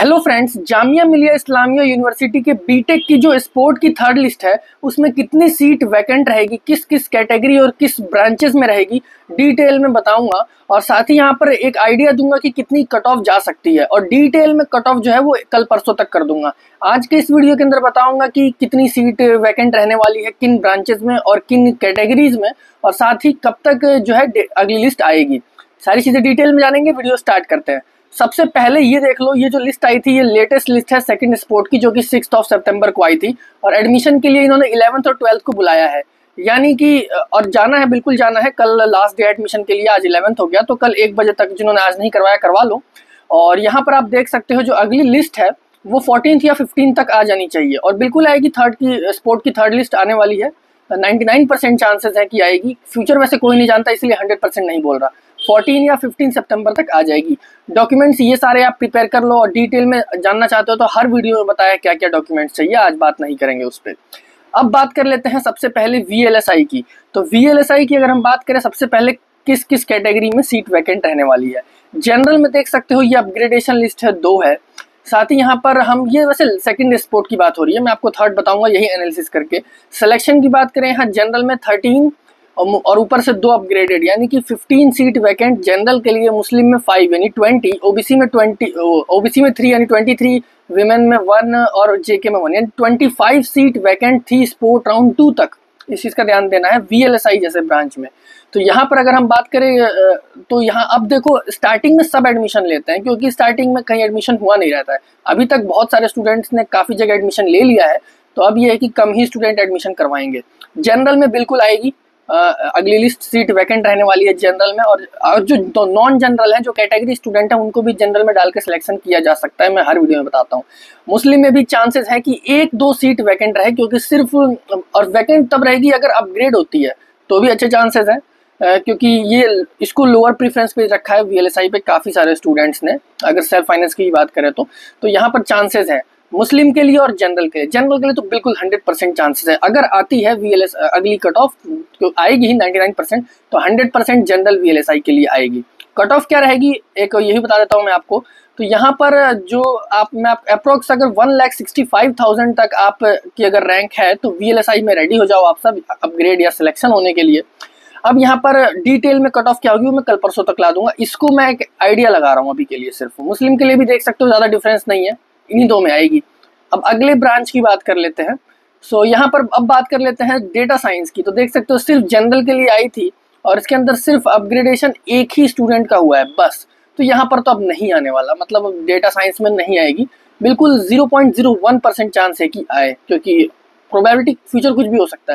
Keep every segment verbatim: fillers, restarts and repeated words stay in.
Hello friends, Jamia Millia Islamia university के BTech की जो स्पोर्ट की थर्ड लिस्ट है उसमें कितनी सीट वैकेंट रहेगी, किस किस कैटेगरी और किस ब्रांचेस में रहेगी, डिटेल में बताऊंगा। और साथ ही यहाँ पर एक आइडिया दूंगा कि कितनी कट ऑफ जा सकती है और डिटेल में कट ऑफ जो है वो कल परसों तक कर दूंगा। आज के इस वीडियो के अंदर बताऊंगा कि कितनी सीट वैकेंट रहने वाली है, किन ब्रांचेस में और किन कैटेगरीज में, और साथ ही कब तक जो है अगली लिस्ट आएगी। सारी चीजें डिटेल में जानेंगे। वीडियो स्टार्ट करते हैं। सबसे पहले ये देख लो, ये जो लिस्ट आई थी ये लेटेस्ट लिस्ट है सेकंड स्पोर्ट की, जो कि सिक्स ऑफ सितंबर को आई थी। और एडमिशन के लिए इन्होंने इलेवेंथ और ट्वेल्थ को बुलाया है, यानी कि और जाना है, बिल्कुल जाना है। कल लास्ट डे एडमिशन के लिए, आज इलेवेंथ हो गया तो कल एक बजे तक जिन्होंने आज नहीं करवाया करवा लो। और यहाँ पर आप देख सकते हो जो अगली लिस्ट है वो फोर्टीन या फिफ्टीन तक आ जानी चाहिए और बिल्कुल आएगी। थर्ड की स्पोर्ट की थर्ड लिस्ट आने वाली है, नाइन्टी नाइन परसेंट चांसेस है कि आएगी। फ्यूचर वैसे कोई नहीं जानता इसलिए हंड्रेड परसेंट नहीं बोल रहा। फोर्टीन या फिफ्टीन सितंबर तक आ जाएगी। डॉक्यूमेंट्स ये सारे आप प्रिपेयर कर लो और डिटेल में जानना चाहते हो तो हर वीडियो में बताया क्या क्या डॉक्यूमेंट्स चाहिए, आज बात नहीं करेंगे उस पर। अब बात कर लेते हैं सबसे पहले वीएलएसआई की। तो वीएलएसआई की अगर हम बात करें, सबसे पहले किस किस कैटेगरी में सीट वैकेंट रहने वाली है। जनरल में देख सकते हो ये अपग्रेडेशन लिस्ट है, दो है। साथ ही यहाँ पर हम ये वैसे सेकंड स्पोर्ट की बात हो रही है, मैं आपको थर्ड बताऊंगा यही एनालिसिस करके। सिलेक्शन की बात करें, यहाँ जनरल में थर्टीन और ऊपर से दो अपग्रेडेड, यानी कि फिफ्टीन सीट वैकेंट जनरल के लिए। मुस्लिम में फाइव यानी ट्वेंटी, ओबीसी में ट्वेंटी, ओबीसी में थ्री यानी ट्वेंटी थ्री, विमेन में वन और जेके में वन, यानी ट्वेंटी फाइव सीट वैकेंट थी स्पोर्ट राउंड टू तक। इस चीज़ का ध्यान देना है वीएलएसआई जैसे ब्रांच में। तो यहाँ पर अगर हम बात करें तो यहाँ अब देखो स्टार्टिंग में सब एडमिशन लेते हैं, क्योंकि स्टार्टिंग में कहीं एडमिशन हुआ नहीं रहता है। अभी तक बहुत सारे स्टूडेंट्स ने काफ़ी जगह एडमिशन ले लिया है, तो अब ये है कि कम ही स्टूडेंट एडमिशन करवाएंगे। जनरल में बिल्कुल आएगी अगली लिस्ट, सीट वैकेंट रहने वाली है जनरल में। और, और जो तो नॉन जनरल है, जो कैटेगरी स्टूडेंट है, उनको भी जनरल में डाल के सिलेक्शन किया जा सकता है, मैं हर वीडियो में बताता हूँ। मुस्लिम में भी चांसेस है कि एक दो सीट वैकेंट रहे, क्योंकि सिर्फ और वैकेंट तब रहेगी अगर अपग्रेड होती है तो भी अच्छे चांसेस हैं, क्योंकि ये इसको लोअर प्रेफरेंस पे रखा है वीएलएसआई पे काफ़ी सारे स्टूडेंट्स ने, अगर सेल्फ फाइनेंस की बात करें तो तो यहाँ पर चांसेस है मुस्लिम के लिए और जनरल के लिए। जनरल के लिए तो बिल्कुल हंड्रेड परसेंट चांसेस है, अगर आती है वीएलएस अगली कट ऑफ तो आएगी ही नाइन्टी नाइन परसेंट, तो हंड्रेड परसेंट जनरल वीएलएसआई के लिए आएगी। कट ऑफ क्या रहेगी एक यही बता देता हूँ मैं आपको। तो यहाँ पर जो आप मैं आप अप्रोक्स अगर one lakh sixty five thousand तक आप की अगर रैंक है तो वीएलएसआई में रेडी हो जाओ आप सब अपग्रेड या सिलेक्शन होने के लिए। अब यहाँ पर डिटेल में कट ऑफ क्या होगी वो मैं कल परसों तक ला दूंगा। इसको मैं एक आइडिया लगा रहा हूँ अभी के लिए सिर्फ। मुस्लिम के लिए भी देख सकते हो ज़्यादा डिफरेंस नहीं है, इन्हीं दो में आएगी। अब अगले ब्रांच की बात कर लेते हैं। सो यहाँ पर अब बात कर लेते हैं डेटा साइंस की। तो देख सकते हो सिर्फ जनरल के लिए आई थी और इसके अंदर सिर्फ अपग्रेडेशन एक ही स्टूडेंट का हुआ है बस। तो यहाँ पर तो अब नहीं आने वाला, मतलब डेटा साइंस में नहीं आएगी, बिल्कुल zero point zero one percent chance है कि आए, क्योंकि प्रोबेबिलिटी फ्यूचर कुछ भी हो सकता है।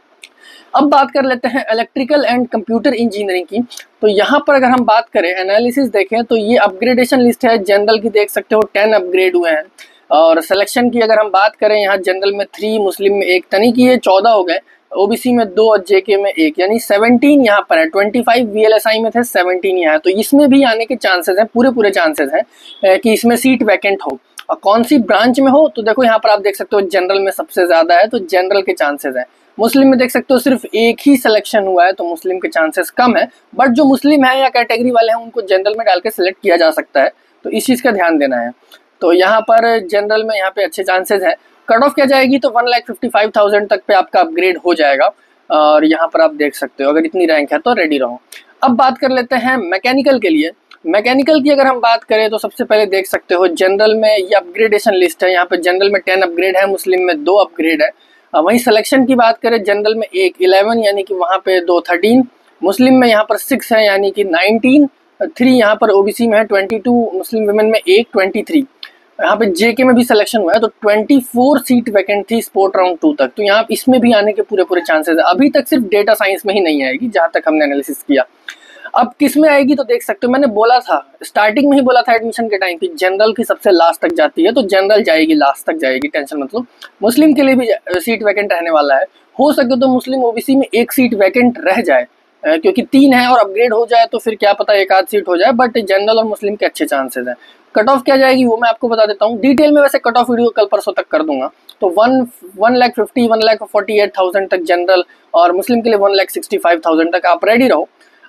अब बात कर लेते हैं इलेक्ट्रिकल एंड कंप्यूटर इंजीनियरिंग की। तो यहाँ पर अगर हम बात करें, एनालिसिस देखें, तो ये अपग्रेडेशन लिस्ट है। जनरल की देख सकते हो टेन अपग्रेड हुए हैं। और सिलेक्शन की अगर हम बात करें, यहाँ जनरल में थ्री, मुस्लिम में एक, तनी की ये चौदह हो गए, ओबीसी में दो और जेके में एक, यानी सेवनटीन यहाँ पर है। ट्वेंटी फाइव वीएलएसआई में थे, सेवनटीन यहाँ है। तो इसमें भी आने के चांसेस हैं, पूरे पूरे चांसेस हैं कि इसमें सीट वैकेंट हो। और कौन सी ब्रांच में हो तो देखो यहाँ पर आप देख सकते हो जनरल में सबसे ज़्यादा है, तो जनरल के चांसेस हैं। मुस्लिम में देख सकते हो सिर्फ एक ही सिलेक्शन हुआ है, तो मुस्लिम के चांसेस कम है। बट जो मुस्लिम है या कैटेगरी वाले हैं उनको जनरल में डाल के सिलेक्ट किया जा सकता है, तो इस चीज़ का ध्यान देना है। तो यहाँ पर जनरल में यहाँ पे अच्छे चांसेस हैं। कट ऑफ क्या जाएगी तो one lakh fifty five thousand तक पे आपका अपग्रेड हो जाएगा। और यहाँ पर आप देख सकते हो अगर इतनी रैंक है तो रेडी रहो। अब बात कर लेते हैं मैकेनिकल के लिए। मैकेनिकल की अगर हम बात करें तो सबसे पहले देख सकते हो जनरल में ये अपग्रेडेशन लिस्ट है। यहाँ पे जनरल में टेन अपग्रेड है, मुस्लिम में दो अपग्रेड है। वहीं सिलेक्शन की बात करें, जनरल में एक इलेवन यानी कि वहाँ पे दो थर्टीन, मुस्लिम में यहाँ पर सिक्स है यानी कि नाइनटीन, थ्री यहाँ पर ओबीसी में है ट्वेंटी टू, मुस्लिम वुमेन में एक, ट्वेंटी थ्री। यहाँ पे जेके में भी सिलेक्शन हुआ है, तो ट्वेंटी फोर सीट वैकेंट थी स्पोर्ट राउंड टू तक। तो यहाँ इसमें भी आने के पूरे पूरे चांसेस है। अभी तक सिर्फ डेटा साइंस में ही नहीं आएगी जहाँ तक हमने एनालिसिस किया। अब किस में आएगी तो देख सकते हो, मैंने बोला था स्टार्टिंग में ही बोला था एडमिशन के टाइम की जनरल की सबसे लास्ट तक जाती है, तो जनरल जाएगी, लास्ट तक जाएगी, टेंशन मत लो। मुस्लिम के लिए भी सीट वैकेंट रहने वाला है। हो सके तो मुस्लिम ओबीसी में एक सीट वैकेंट रह जाए, क्योंकि तीन है और अपग्रेड हो जाए तो फिर क्या पता एक आध सीट हो जाए, बट जनरल और मुस्लिम के अच्छे चांसेस हैं। कट ऑफ क्या जाएगी वो मैं आपको बता देता हूँ डिटेल में, वैसे कट ऑफ वीडियो कल परसों तक कर दूंगा। तो one one lakh fifty one lakh forty eight thousand तक जनरल और मुस्लिम के लिए one lakh sixty five thousand तक आप रेडी रहो।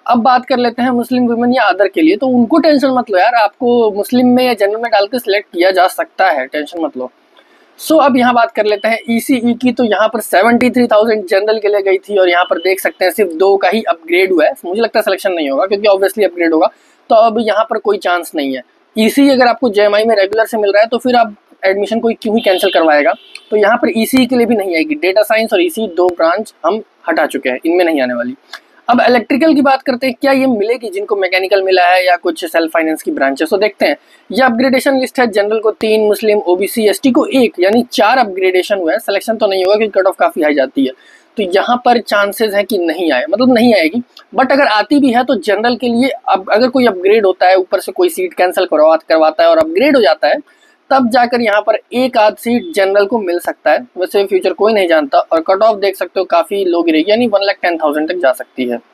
अब बात कर लेते हैं मुस्लिम वुमेन या अदर के लिए, तो उनको टेंशन मत लो यार, आपको मुस्लिम में या जनरल में डाल के सिलेक्ट किया जा सकता है, टेंशन मत लो। सो so, अब यहाँ बात कर लेते हैं ईसीई की। तो यहाँ पर तिहत्तर हज़ार जनरल के लिए गई थी और यहाँ पर देख सकते हैं सिर्फ दो का ही अपग्रेड हुआ है। मुझे लगता है सिलेक्शन नहीं होगा क्योंकि ऑब्वियसली अपग्रेड होगा, तो अब यहाँ पर कोई चांस नहीं है। ईसीई अगर आपको जेएमआई में रेगुलर से मिल रहा है तो फिर आप एडमिशन कोई क्यों ही कैंसिल करवाएगा। तो यहाँ पर ईसीई के लिए भी नहीं आएगी। डेटा साइंस और ईसीई दो ब्रांच हम हटा चुके हैं, इनमें नहीं आने वाली। अब इलेक्ट्रिकल की बात करते हैं, क्या ये मिलेगी जिनको मैकेनिकल मिला है या कुछ सेल्फ फाइनेंस की ब्रांचेस। तो देखते हैं, ये अपग्रेडेशन लिस्ट है। जनरल को तीन, मुस्लिम, ओबीसी, एसटी को एक, यानी चार अपग्रेडेशन हुआ है। सिलेक्शन तो नहीं होगा क्योंकि कट ऑफ काफी हाई जाती है, तो यहाँ पर चांसेस है कि नहीं आए, मतलब नहीं आएगी। बट अगर आती भी है तो जनरल के लिए अब अगर कोई अपग्रेड होता है, ऊपर से कोई सीट कैंसिल करवा करवाता है और अपग्रेड हो जाता है, तब जाकर यहाँ पर एक आध सीट जनरल को मिल सकता है। वैसे फ्यूचर कोई नहीं जानता। और कट ऑफ देख सकते हो काफी लो गिरेगी, यानी वन लाख टेन थाउजेंड तक जा सकती है।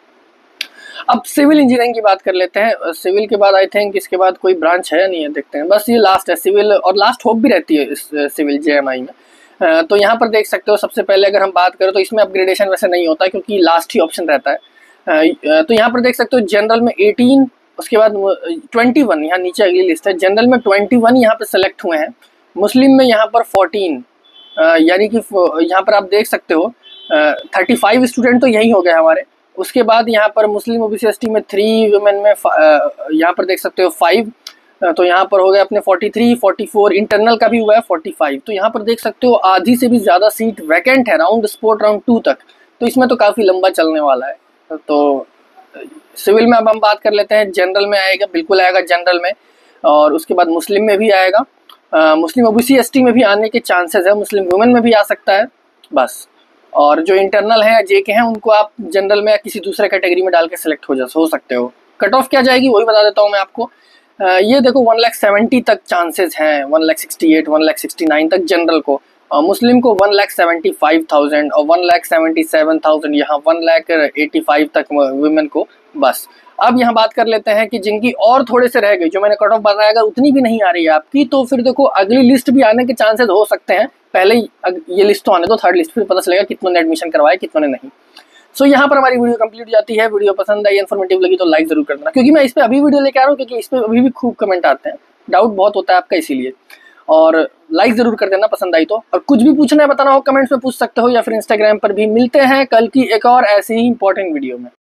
अब सिविल इंजीनियरिंग की बात कर लेते हैं। सिविल के बाद आई थिंक इसके बाद कोई ब्रांच है नहीं है, देखते हैं। बस ये लास्ट है सिविल, और लास्ट होप भी रहती है इस सिविल जेएमआई में। तो यहाँ पर देख सकते हो, सबसे पहले अगर हम बात करें तो इसमें अपग्रेडेशन वैसे नहीं होता क्योंकि लास्ट ही ऑप्शन रहता है। तो यहाँ पर देख सकते हो जनरल में अठारह, उसके बाद इक्कीस, यहाँ नीचे अगली लिस्ट है। जनरल में इक्कीस यहाँ पर सेलेक्ट हुए हैं। मुस्लिम में यहाँ पर चौदह, यानी कि यहाँ पर आप देख सकते हो पैंतीस स्टूडेंट तो यही हो गए हमारे। उसके बाद यहाँ पर मुस्लिम ओबीसी एसटी में थ्री, वुमेन में यहाँ पर देख सकते हो फाइव, तो यहाँ पर हो गए अपने तैंतालीस, चौवालीस, इंटरनल का भी हुआ है पैंतालीस। तो यहाँ पर देख सकते हो आधी से भी ज़्यादा सीट वैकेंट है राउंड स्पोर्ट राउंड टू तक, तो इसमें तो काफ़ी लंबा चलने वाला है। तो सिविल में अब हम बात कर लेते हैं। जनरल में आएगा, बिल्कुल आएगा जनरल में, और उसके बाद मुस्लिम में भी आएगा। आ, मुस्लिम ओबीसी एसटी में भी आने के चांसेस है, मुस्लिम वुमेन में भी आ सकता है बस। और जो इंटरनल है या जे के हैं उनको आप जनरल में या किसी दूसरे कैटेगरी में डाल के सिलेक्ट हो जा हो सकते हो। कट ऑफ क्या जाएगी वही बता देता हूँ मैं आपको। आ, ये देखो वन लाख सेवेंटी तक चांसेस हैं, one lakh sixty eight, one lakh sixty nine तक जनरल को, और मुस्लिम को one lakh seventy five thousand और one lakh seventy seven thousand, यहाँ वन लाख एटी फाइव तक वुमेन को बस। अब यहाँ बात कर लेते हैं कि जिनकी और थोड़े से रह गई, जो मैंने कट ऑफ बताया उतनी भी नहीं आ रही है आपकी, तो फिर देखो अगली लिस्ट भी आने के चांसेस हो सकते हैं। पहले ये लिस्ट तो आने दो, थर्ड लिस्ट फिर पता चलेगा कितनों ने एडमिशन करवाए कितनों ने नहीं। सो so, यहाँ पर हमारी वीडियो कंप्लीट हो जाती है। वीडियो पसंद आई, इन्फॉर्मेटिव लगी तो लाइक जरूर कर देना, क्योंकि मैं इस पे अभी वीडियो लेके आ रहा हूँ क्योंकि इस पे अभी भी खूब कमेंट आते हैं, डाउट बहुत होता है आपका, इसीलिए। और लाइक जरूर कर देना पसंद आई तो। और कुछ भी पूछना है बताना हो कमेंट्स में पूछ सकते हो, या फिर इंस्टाग्राम पर भी। मिलते हैं कल की एक और ऐसी ही इंपॉर्टेंट वीडियो में।